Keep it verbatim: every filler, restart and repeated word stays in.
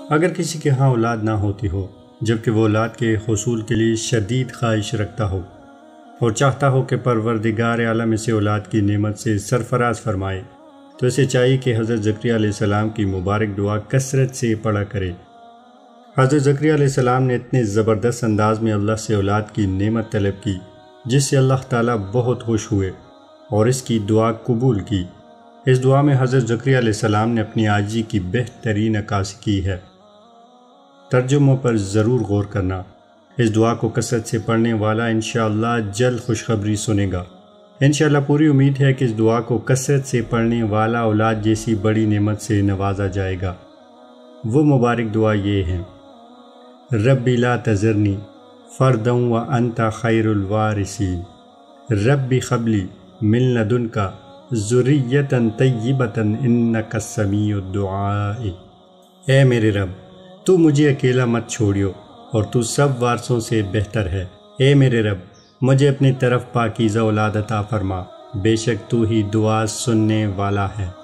اگر کسی کے ہاں اولاد نہ ہوتی ہو جبکہ وہ اولاد کے حصول کے لیے شدید خواہش رکھتا ہو اور چاہتا ہو کہ پروردگار عالم اسے اولاد کی نعمت سے سرفراز فرمائے، تو اسے چاہیے کہ حضرت زکریا علیہ السلام کی مبارک دعا کثرت سے پڑھا کرے۔ حضرت زکریا علیہ السلام نے اتنے زبردست انداز میں اللہ سے اولاد کی نعمت طلب کی جس سے اللہ تعالیٰ بہت خوش ہوئے اور اس کی دعا قبول کی۔ اس دعا میں حضرت زکریا علیہ السلام نے اپنی عاجزی کی بہترین عکاسی کی ہے۔ ترجموں پر ضرور غور کرنا۔ اس دعا کو کثرت سے پڑھنے والا انشاءاللہ جلد خوشخبری سنے گا۔ انشاءاللہ پوری امید ہے کہ اس دعا کو کثرت سے پڑھنے والا اولاد جیسی بڑی نعمت سے نوازا جائے گا۔ وہ مبارک دعا یہ ہے: ربی لا تذرنی فردا وانت خیر الوارثین، ربی قبلی من لدنک ذریۃ طیبۃ انک السمیع الدعاء۔ اے میرے رب، تو مجھے اکیلا مت چھوڑیو اور تو سب وارثوں سے بہتر ہے۔ اے میرے رب، مجھے اپنی طرف پاکیزہ اولاد عطا فرما، بے شک تو ہی دعا سننے والا ہے۔